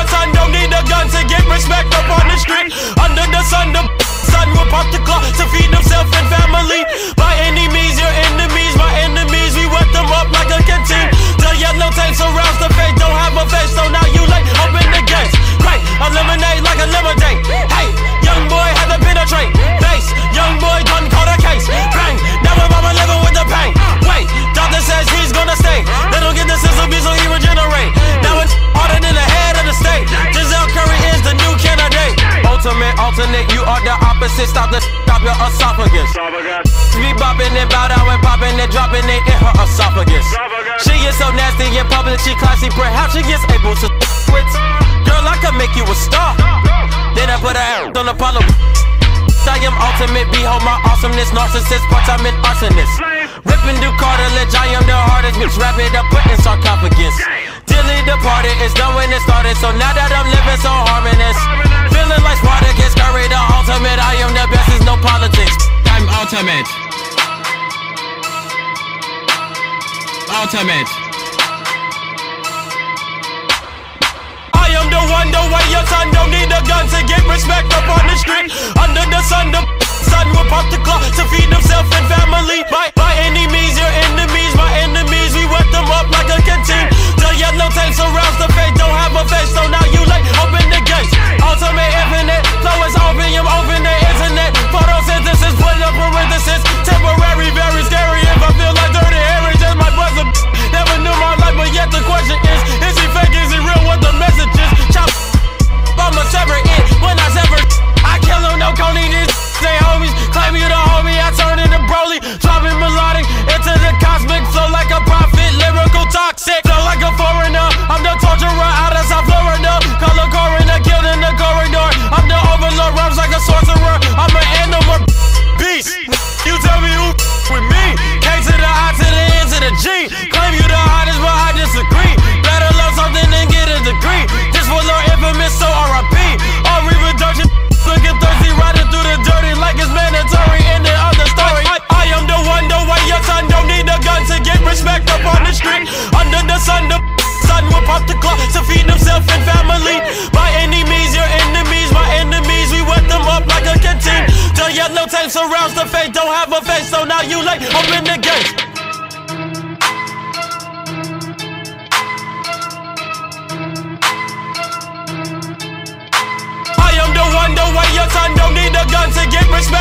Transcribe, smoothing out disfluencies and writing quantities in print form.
son don't need a gun to get respect up on the street. Under the sun, the son will pop the clock to feed himself and family. By any means, your enemies, my enemies, we wet them up like a canteen. The yellow tape surrounds the face, don't have a face, so now you late, open the gates. Great, eliminate like a lemonade. Hey, young boy had to penetrate. Face, young boy done caught a case. Bang, now my mama living with the pain. Wait, doctor says he's gonna stay. They don't get the sense of me, so he regenerate. Now it's harder than the head of the state. Giselle Curry is the new candidate. Ultimate, alternate, you are the opposite. Stop your esophagus. Me bopping and bow down and popping and dropping it in her esophagus. She is so nasty in public, she classy, perhaps she gets able to with. Girl, I can make you a star. Then I put her out on Apollo. I am ultimate, behold my awesomeness. Narcissist, part-time and arsonist. Ripping through cartilage, I am the hardest. Mix wrap it up, put in sarcophagus. Dearly departed, it's done when it started. So now that I'm living so harmonious, feeling like Spartacus, Curry the ultimate. I am the best, there's no politics. I'm ultimate. Ultimate. I am the one, the way your son don't need a gun to get respect up on the street. Under the sun, the son will pop the clock to feed himself and family. By any means, your enemies, my enemies, we wet them up like a canteen. The yellow tape surrounds the face, don't have a face, so now you late, open the gates. Ultimate infinite, flow is opium, open the internet. Photosynthesis, put up parenthesis. Temporary, very scary. If I feel like dirty Harry, just my brother. Never knew my life, but yet the question is he fake, is he real, what the message is? Chop, I'ma sever it, when I sever I kill him, no Coney, this they homies. Claim you the homie, I turn into Broly. Dropping melodic into the cosmic flow like a prophet, lyrical toxic. Flow like a foreigner, I'm the torturer out of South Florida. Color coroner, killed in the corridor. I'm the overlord, rhymes like a sorcerer. I'm an animal beast. You tell me who with me. K to the I to the N to the G. Claim you the hottest, but I disagree. Better love something than get a degree. This was our infamous, so R.I.P. All reproduction, looking thirsty, riding through the dirty like it's mandatory in the other story. I am the one, the way your son don't need a gun to get respect up on the street. Under the sun, the son will pop the clock to feed himself and family. By any means, your enemies, my enemies, we wet them up like a canteen. The yellow tape surrounds the face, don't have a face, so now you late, open the gate. I am the one, the way your son don't need a gun to get respect.